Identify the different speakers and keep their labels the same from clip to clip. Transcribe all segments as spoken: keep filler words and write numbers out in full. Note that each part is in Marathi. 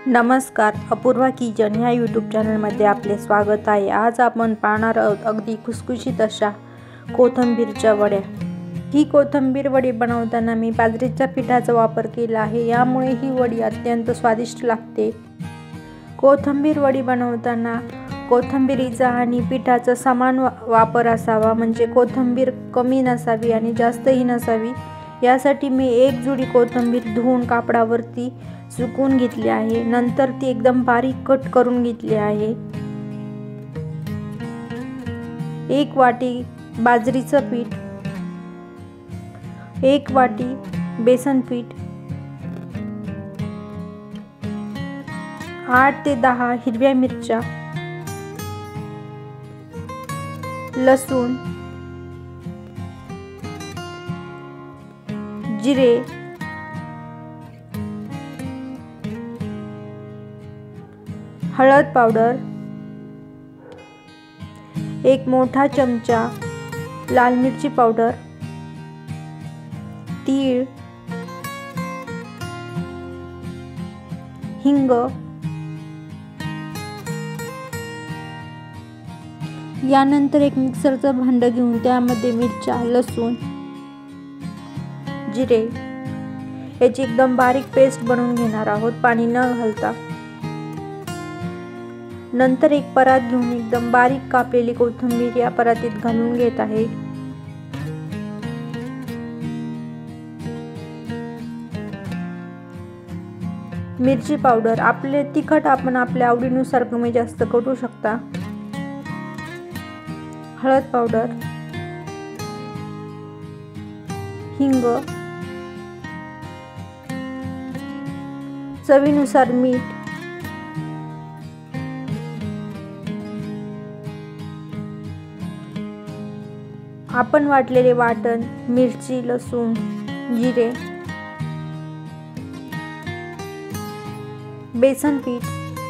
Speaker 1: नमस्कार, अपूर्वा किचन ह्या यूट्यूब चॅनलमध्ये आपले स्वागत आहे। आज आपण पाहणार आहोत अगदी खुसखुशीत अशा कोथिंबीरच्या वड्या। ही कोथिंबीर वडी बनवताना मी बाजरीच्या पिठाचा वापर केला आहे, यामुळे ही वडी अत्यंत स्वादिष्ट लागते। कोथिंबीर वडी बनवताना कोथिंबीरीचा आणि पिठाचा समान वापर असावा, म्हणजे कोथिंबीर कमी नसावी आणि जास्तही नसावी। यासाठी मी एक जुडी कोथिंबीर धुवून कापडावरती सुकवून घेतली आहे। नंतर ती एकदम बारीक कट करून घेतली आहे। एक वाटी बाजरीचं पीठ, एक वाटी बेसन पीठ, आठ ते दहा हिरव्या मिरच्या, लसूण, जिरे, हळद पावडर, एक मोठा चमचा लाल मिरची पावडर, तीळ, हिंग, यानंतर एक मिक्सरचं भांड घेऊन त्यामध्ये मिरच्या, लसूण, जिरे याची एकदम बारीक पेस्ट बनवून घेणार आहोत, पाणी न घालता। नंतर एक परात घेऊन एकदम बारीक कापलेली कोथिंबीर या परातीत घालून घेत आहे। मिरची पावडर, आपले तिखट आपण आपल्या आवडीनुसार कमी जास्त करू शकता। हळद पावडर, हिंग, चवीनुसार मीठ, आपण वाटलेले वाटण, मिरची, लसूण, जिरे, बेसन पीठ,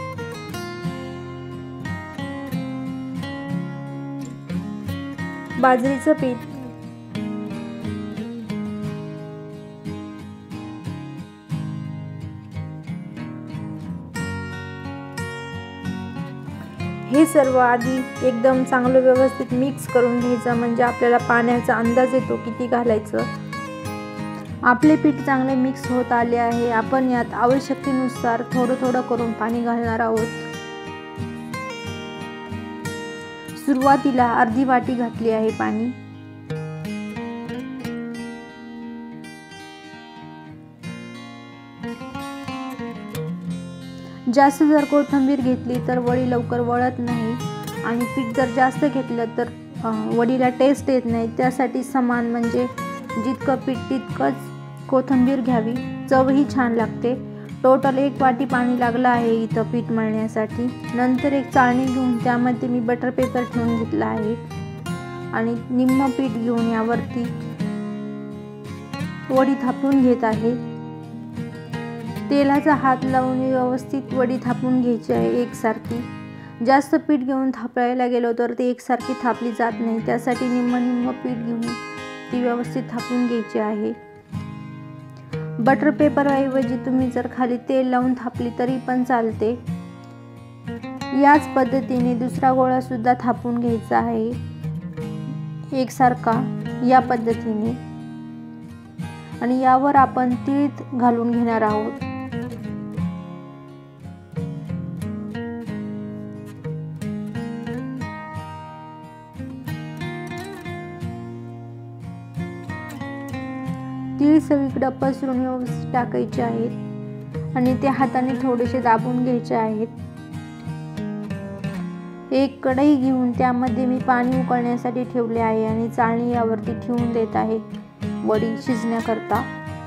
Speaker 1: बाजरीचं पीठ, हे सर्व आधी एकदम चांगलं व्यवस्थित मिक्स करून घ्यायचं, म्हणजे आपल्याला पाण्याचा अंदाज येतो किती घालायचं। आपले पीठ चांगले मिक्स होत आले आहे। आपण यात आवश्यकतेनुसार थोडं थोडं करून पाणी घालणार आहोत। सुरुवातीला अर्धी वाटी घातली आहे पाणी। जास्त जर कोथिंबीर घेतली तर वडी लवकर वळत नाही, आणि पीठ जर जास्त घेतलं तर वडीला टेस्ट येत नाही। त्यासाठी समान, म्हणजे जितकं पीठ तितकंच कोथिंबीर घ्यावी, चवही छान लागते। टोटल एक वाटी पाणी लागलं आहे इथं पीठ मळण्यासाठी। नंतर एक चाळणी घेऊन त्यामध्ये मी बटर पेपर ठेवून घेतला आहे आणि निम्म पीठ घेऊन यावरती वडी थापून घेत आहे। तेलाचा हात लावून व्यवस्थित वडी थापून घ्यायची आहे एकसारखी। जास्त पीठ घेऊन थापायला गेलो तर ती एकसारखी थापली जात नाही, त्यासाठी निम्म निम्म पीठ घेऊन ती व्यवस्थित थापून घ्यायची आहे। बटर पेपर ऐवजी तुम्ही जर खाली तेल लावून थापली तरी पण चालते। याच पद्धतीने दुसरा गोळा सुद्धा थापून घ्यायचा आहे एकसारखा या पद्धतीने, आणि यावर आपण तीळ घालून घेणार आहोत। तीळ सगळीकडे पसरून व्यवस्थित टाकायचे आहेत आणि ते हाताने थोडेसे दाबून घ्यायचे आहेत। एक कढई घेऊन त्यामध्ये मी पाणी उकळण्यासाठी ठेवले आहे आणि चाळणी यावरती ठेवून देत आहे वडी शिजण्याकरता।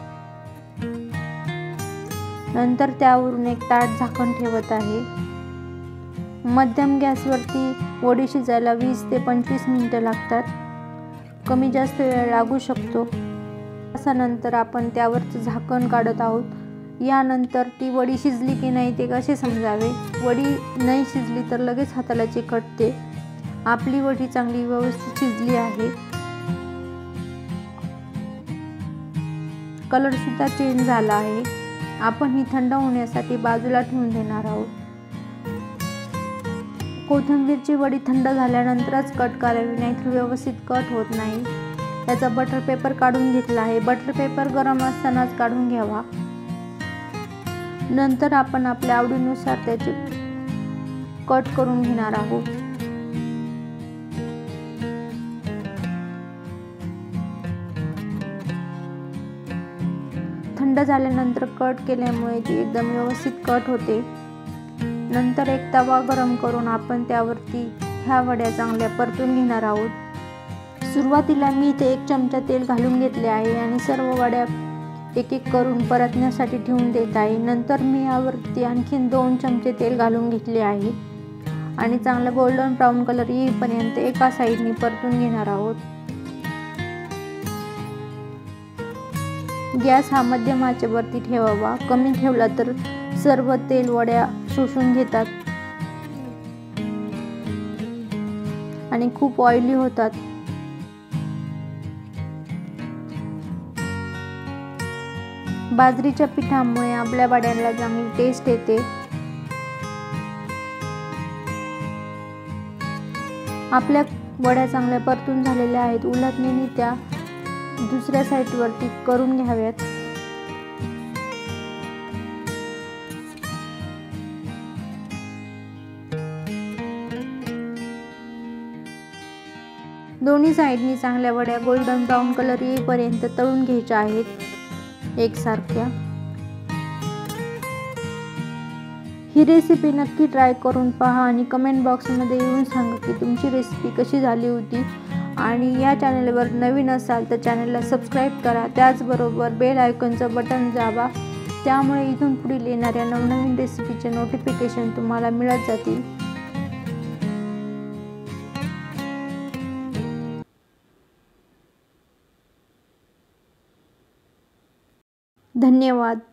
Speaker 1: नंतर त्यावरून एक ताट झाकण ठेवत आहे। मध्यम गॅसवरती वडी शिजायला वीस ते पंचवीस मिनिटं लागतात, कमी जास्त वेळ लागू शकतो। नंतर आपण त्यावरचं झाकण काढत आहोत। यानंतर ती वडी शिजली की नाही ते कसे समजावे? वडी नाही शिजली तर लगेच हाताला चिकटते। आपली वडी चांगली व्यवस्थित शिजली आहे। कलर सुद्धा चेंज झाला आहे आपण ही थंड होण्यासाठी बाजूला ठेवून देणार आहोत. कोथिंबीरची वडी थंड झाल्यानंतरच कट करावी, नाहीतर व्यवस्थित कट होत नाही. त्याचा बटर पेपर काढून घेतला आहे. बटर पेपर गरम असतानाच काढून घ्यावा. नंतर आपण आपल्या आवडीनुसार त्याचे कट करून घेणार आहोत. थंड झाल्यानंतर कट केल्यामुळे ती एकदम व्यवस्थित कट होते. नंतर एक तवा गरम करून आपण त्यावरती ह्या वड्या चांगल्या परतून घेणार आहोत. सुरुवातीला मी इथे एक चमचा तेल घालून घेतले आहे आणि सर्व वड्या एक एक करून परतण्यासाठी ठेवून देत आहे. नंतर मी यावरती आणखीन दोन चमचे तेल घालून घेतले आहे आणि चांगला गोल्डन ब्राऊन कलर येईपर्यंत एका साईडने परतून घेणार आहोत. गॅस हा मध्यम आचेवरती ठेवावा. कमी ठेवला तर सर्व तेल वड्या शोषून घेतात आणि खूप ऑइली होतात. बाजरीच्या पिठामुळे आपल्या वड्यांना चांगली टेस्ट येते. आपल्या वड्या चांगल्या परतून झालेल्या आहेत. उलटणीने त्या दुसऱ्या साईडवरती करून घ्याव्यात. दोन्ही साईडनी चांगल्या वड्या गोल्डन ब्राऊन कलर येईपर्यंत तळून घ्यायच्या आहेत एकसारख्या. ही रेसिपी नक्की ट्राय करून पहा आणि कमेंट बॉक्समध्ये येऊन सांगा की तुमची रेसिपी कशी झाली होती. आणि या चॅनलवर नवीन असाल तर चॅनलला सबस्क्राईब करा. त्याचबरोबर बेल आयकॉनचं बटन दाबा. त्यामुळे इथून पुढील येणाऱ्या नवनवीन रेसिपीचे नोटिफिकेशन तुम्हाला मिळत जातील. धन्यवाद.